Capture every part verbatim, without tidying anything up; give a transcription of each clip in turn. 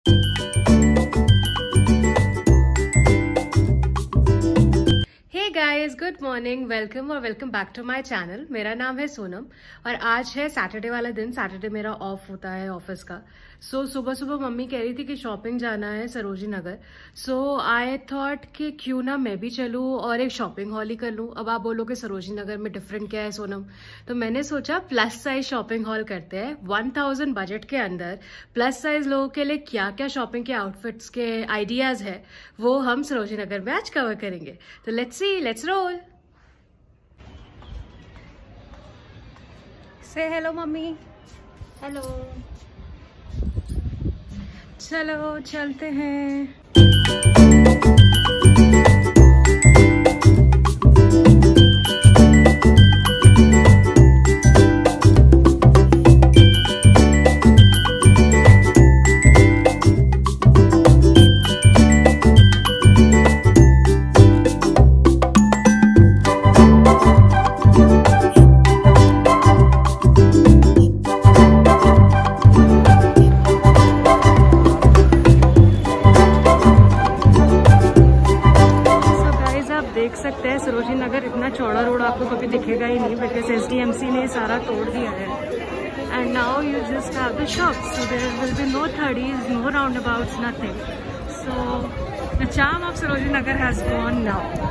Guys, good morning, welcome और welcome back to my channel. मेरा नाम है सोनम और आज है सैटरडे वाला दिन। सैटरडे मेरा ऑफ होता है ऑफिस का। सो so, सुबह सुबह मम्मी कह रही थी कि शॉपिंग जाना है सरोजी नगर। सो आई थॉट कि क्यों ना मैं भी चलूँ और एक शॉपिंग हॉल ही कर लूँ। अब आप बोलोगे सरोजी नगर में डिफरेंट क्या है सोनम, तो मैंने सोचा प्लस साइज शॉपिंग हॉल करते हैं। वन थाउजेंड बजट के अंदर प्लस साइज लोगों के लिए क्या क्या शॉपिंग के आउटफिट्स के आइडियाज है वो हम सरोजी नगर में आज कवर करेंगे। तो let's see, let's roll. Say hello mummy. Hello. चलो चलते हैं। देख सकते हैं सरोजी नगर इतना चौड़ा रोड आपको कभी दिखेगा ही नहीं, because S D M C ने सारा तोड़ दिया है। And now you just have the shops, so there will be no थर्डीज, no round, nothing. So the charm of Saroji Nagar has gone now.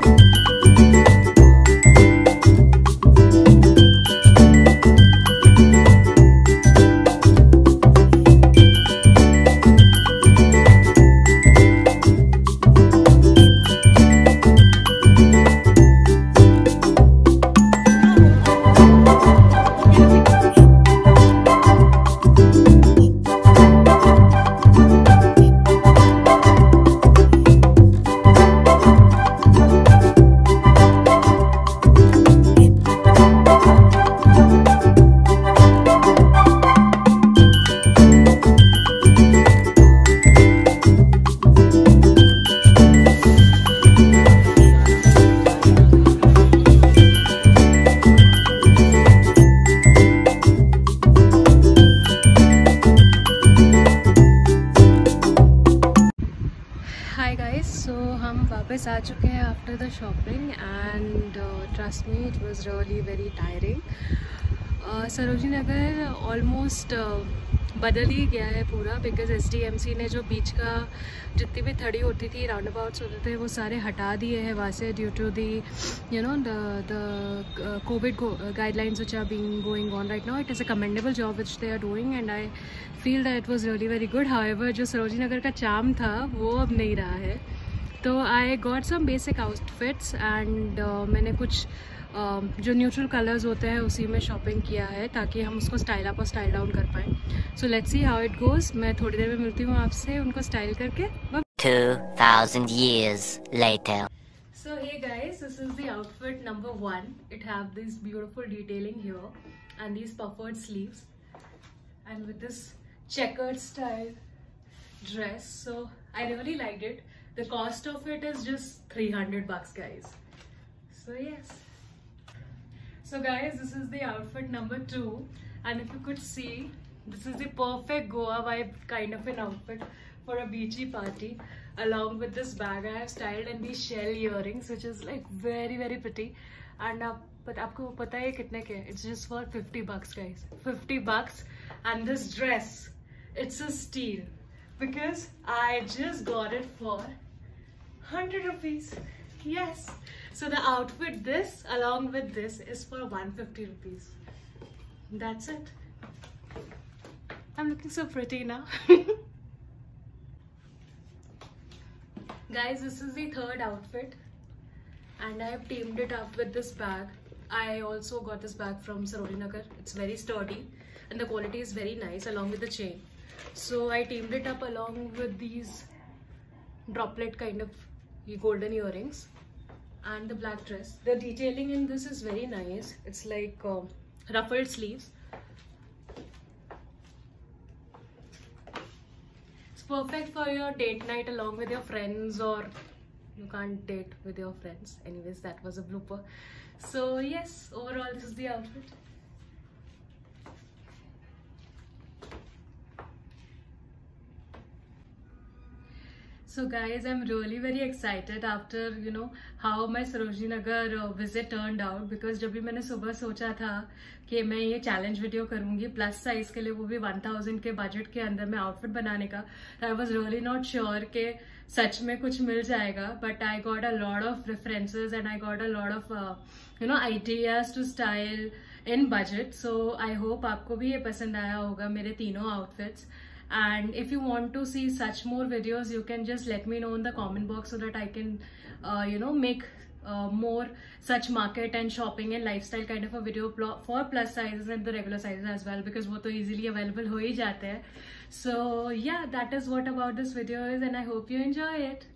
वापस आ चुके हैं after the shopping and trust me it was really very tiring. Saroji Nagar almost बदल ही गया है पूरा, because S D M C ने जो बीच का जितनी भी थड़ी होती थी, राउंड अबाउट्स होते थे, वो सारे हटा दिए हैं वहाँ से due to the you know the the COVID guidelines which are being going on right now. It is a commendable job which they are doing and I feel that it was really very good. However जो सरोजी नगर का charm था वो अब नहीं रहा है। तो I got some basic outfits and मैंने कुछ uh, जो न्यूट्रल कलर्स होते हैं उसी में शॉपिंग किया है ताकि हम उसको स्टाइल अप और स्टाइल डाउन कर पाएँ। So let's see how it goes. मैं थोड़ी देर में मिलती हूँ आपसे उनको स्टाइल करके। two thousand years later. So hey guys, this is the outfit number one. It have this beautiful detailing here and these puffered sleeves and with this checkered style dress. So I really liked it. The cost of it is just three hundred bucks guys. So yes. So guys, this is the outfit number two and if you could see, this is the perfect Goa vibe kind of an outfit for a beachy party. Along with this bag I have styled and these shell earrings which is like very very pretty. And uh, but आपको पता है कितने के? It's just for fifty bucks guys. fifty bucks and this dress, it's a steal because I just got it for one hundred rupees. Yes. So the outfit this along with this is for one hundred fifty rupees. That's it. I'm looking so pretty now. Guys, this is the third outfit and I have teamed it up with this bag. I also got this bag from Sarojini Nagar. It's very sturdy and the quality is very nice along with the chain. So I teamed it up along with these droplet kind of golden earrings and the black dress. The detailing in this is very nice. It's like uh, ruffled sleeves. It's perfect for your date night along with your friends, or you can't date with your friends. Anyways, that was a blooper. So yes, overall this is the outfit. So guys, I'm really very excited after you know how my Sarojini Nagar uh, visit turned out, because जब भी मैंने सुबह सोचा था कि मैं ये challenge video करूंगी प्लस साइज के लिए, वो भी वन थाउजेंड के बजट के अंदर में आउटफिट बनाने का, I was really not sure कि सच में कुछ मिल जाएगा. But I got a lot of references and I got a lot of you know ideas to style in budget. So I hope आपको भी ये पसंद आया होगा मेरे तीनों outfits. And if you want to see such more videos, you can just let me know in the comment box so that I can uh, you know make uh, more such market and shopping and lifestyle kind of a video for plus sizes and the regular sizes as well, because wo to easily available ho hi jate hain. So yeah, that is what about this video is, and I hope you enjoy it.